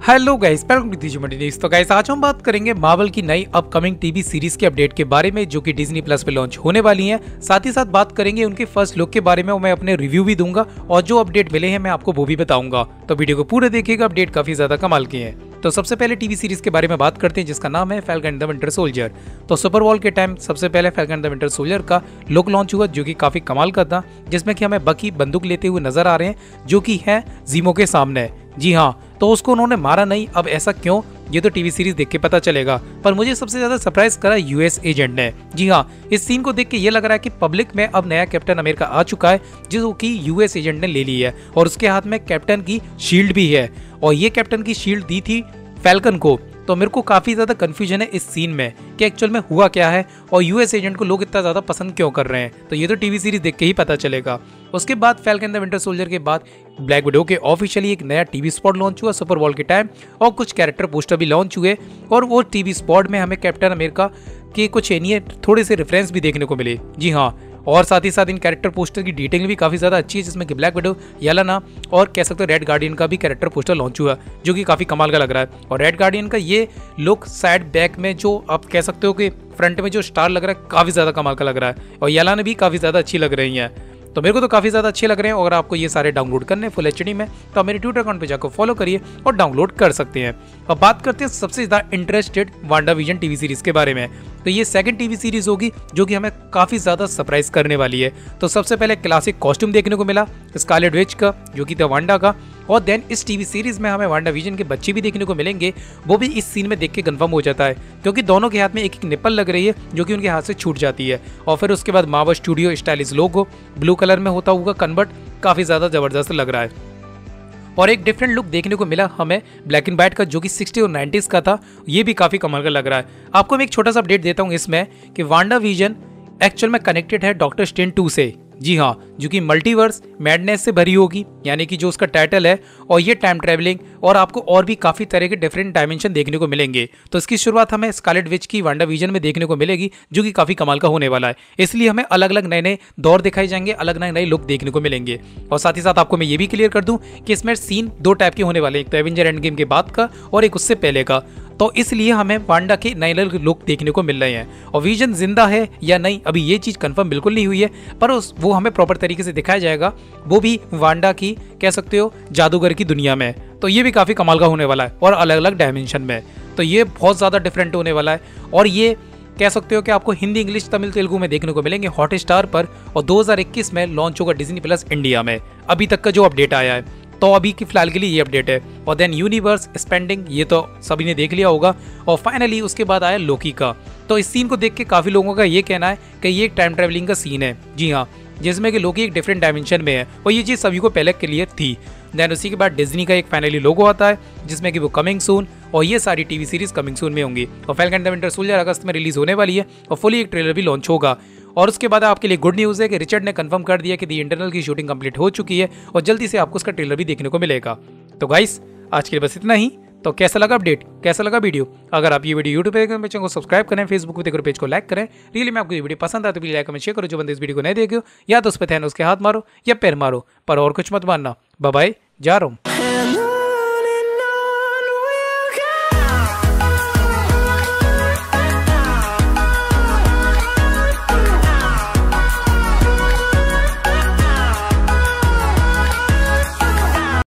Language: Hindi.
हेलो गाइस, वेलकम टू दीजिए न्यूज़। तो गाइस आज हम बात करेंगे मार्वल की नई अपकमिंग टीवी सीरीज के अपडेट के बारे में जो कि डिज्नी प्लस पे लॉन्च होने वाली हैं। साथ ही साथ बात करेंगे उनके फर्स्ट लुक के बारे में और मैं अपने रिव्यू भी दूंगा और जो अपडेट मिले हैं मैं आपको वो भी बताऊंगा। तो वीडियो को पूरे देखिएगा, अपडेट काफी ज्यादा कमाल के हैं। तो सबसे पहले टीवी सीरीज के बारे में बात करते हैं जिसका नाम है Falcon and the Winter Soldier. तो सुपर वॉर के टाइम सबसे पहले Falcon and the Winter Soldier का लुक लॉन्च हुआ जो कि काफी कमाल का था, जिसमें कि हमें बकी बंदूक लेते हुए नजर आ रहे हैं जो कि है जीमो के सामने। जी हाँ, तो उसको उन्होंने मारा नहीं। अब ऐसा क्यों, ये तो टीवी सीरीज देख के पता चलेगा। पर मुझे सबसे ज्यादा सरप्राइज करा यूएस एजेंट ने। जी हाँ, इस सीन को देख के ये लग रहा है कि पब्लिक में अब नया कैप्टन अमेरिका आ चुका है जो कि यूएस एजेंट ने ले ली है और उसके हाथ में कैप्टन की शील्ड भी है और ये कैप्टन की शील्ड दी थी फैल्कन को। तो मेरे को काफी ज्यादा कंफ्यूजन है इस सीन में कि एक्चुअल में हुआ क्या है और यूएस एजेंट को लोग इतना ज्यादा पसंद क्यों कर रहे हैं। तो ये तो टीवी सीरीज देख के ही पता चलेगा। उसके बाद फैल्कन द विंटर सोल्जर के बाद ब्लैक विडो के ऑफिशियली एक नया टीवी स्पॉट लॉन्च हुआ सुपर वॉर के टाइम और कुछ कैरेक्टर पोस्टर भी लॉन्च हुए और वो टीवी स्पॉट में हमें कैप्टन अमेरिका के कुछ थोड़े से रेफरेंस भी देखने को मिले। जी हाँ, और साथ ही साथ इन कैरेक्टर पोस्टर की डिटेल भी काफी ज्यादा अच्छी है जिसमें कि ब्लैक विडो, येलेना और कह सकते हो रेड गार्डियन का भी कैरेक्टर पोस्टर लॉन्च हुआ जो कि काफी कमाल का लग रहा है। और रेड गार्डियन का ये लुक साइड बैक में जो आप कह सकते हो कि फ्रंट में जो स्टार लग रहा है काफी ज्यादा कमाल का लग रहा है और येलेना भी काफी ज्यादा अच्छी लग रही है। तो मेरे को तो काफी ज्यादा अच्छे लग रहे हैं। अगर आपको ये सारे डाउनलोड करने फुल एचडी में तो आप मेरे ट्विटर अकाउंट पे जाकर फॉलो करिए और डाउनलोड कर सकते हैं। अब बात करते हैं सबसे ज्यादा इंटरेस्टेड वांडाविजन टीवी सीरीज के बारे में। तो ये सेकंड टीवी सीरीज होगी जो कि हमें काफी ज्यादा सरप्राइज करने वाली है। तो सबसे पहले क्लासिक कॉस्ट्यूम देखने को मिला स्कारलेट विच का जो कि था वांडा का, और देन इस टीवी सीरीज में हमें वांडाविजन के बच्चे भी देखने को मिलेंगे। वो भी इस सीन में देख के कंफर्म हो जाता है क्योंकि दोनों के हाथ में एक निप्पल लग रही है जो कि उनके हाथ से छूट जाती है। और फिर उसके बाद Marvel studio stylish logo blue colour में होता हुआ कन्वर्ट काफी ज्यादा जबरदस्त लग रहा है। और एक डिफरेंट लुक देखने को मिला हमें ब्लैक एंड व्हाइट का जो कि 60 और 90s का था, ये भी काफी कमाल का लग रहा है। आपको मैं एक छोटा सा अपडेट देता हूँ इसमें कि वांडाविजन एक्चुअल में कनेक्टेड है डॉक्टर स्ट्रेंज 2 से। जी हाँ, जो कि मल्टीवर्स मैडनेस से भरी होगी, यानी कि जो उसका टाइटल है, और ये टाइम ट्रैवलिंग और आपको और भी काफी तरह के डिफरेंट डायमेंशन देखने को मिलेंगे। तो इसकी शुरुआत हमें स्कारलेट विच की वांडाविजन में देखने को मिलेगी जो कि काफी कमाल का होने वाला है। इसलिए हमें अलग अलग नए नए दौर दिखाई जाएंगे, अलग नए नए लुक देखने को मिलेंगे। और साथ ही साथ आपको मैं ये भी क्लियर कर दूं कि इसमें सीन दो टाइप के होने वाले हैं, एक तो एवेंजर एंड गेम के बाद का और एक उससे पहले का। तो इसलिए हमें वांडा के नए नए लुक देखने को मिल रहे हैं। और विजन जिंदा है या नहीं अभी ये चीज कंफर्म बिल्कुल नहीं हुई है, पर वो हमें प्रॉपर तरीके से दिखाया जाएगा, वो भी वांडा की कह सकते हो जादूगर की दुनिया में। तो ये भी काफी कमाल का होने वाला है और अलग अलग डायमेंशन में। तो ये बहुत ज्यादा डिफरेंट होने वाला है और ये कह सकते हो कि आपको हिंदी, इंग्लिश, तमिल, तेलुगु में देखने को मिलेंगे हॉटस्टार पर। और 2021 में लॉन्च होगा डिज्नी प्लस इंडिया में, अभी तक का जो अपडेट आया है। तो अभी की फिलहाल के लिए ये अपडेट है। और देन यूनिवर्स एक्सपेंडिंग, ये तो सभी ने देख लिया होगा। और फाइनली उसके बाद आया लोकी का। तो इस सीन को देख के काफी लोगों का ये कहना है कि ये एक टाइम ट्रेवलिंग का सीन है। जी हाँ, जिसमें कि लोकी एक डिफरेंट डायमेंशन में है और ये चीज सभी को पहले क्लियर थी। देन उसी के बाद डिज्नी का एक फाइनली लोगो आता है जिसमें कि वो कमिंग सून, और ये सारी टीवी सीरीज कमिंग सून में होंगी। और फैल्कन द विंटर सोल्जर अगस्त में रिलीज होने वाली है और फुली एक ट्रेलर भी लॉन्च होगा। और उसके बाद आपके लिए गुड न्यूज़ है कि रिचर्ड ने कंफर्म कर दिया कि दी इंटरनल की शूटिंग कंप्लीट हो चुकी है और जल्दी से आपको उसका ट्रेलर भी देखने को मिलेगा। तो गाइस आज के लिए बस इतना ही। तो कैसा लगा अपडेट, कैसा लगा वीडियो? अगर आप ये वीडियो यूट्यूब पे देखें चैनल को सब्सक्राइब करें, फेसबुक पे देखो पेज को लाइक करें। रियली में आपको ये वीडियो पसंद आए तो प्लीज लाइक कमेंट शेयर करो। जो बंदे इस वीडियो को नहीं देखे हो या तो उस पर थे उसके हाथ मारो या पैर मारो, पर और कुछ मत मानना। बाय बाय, जा रहा हूँ।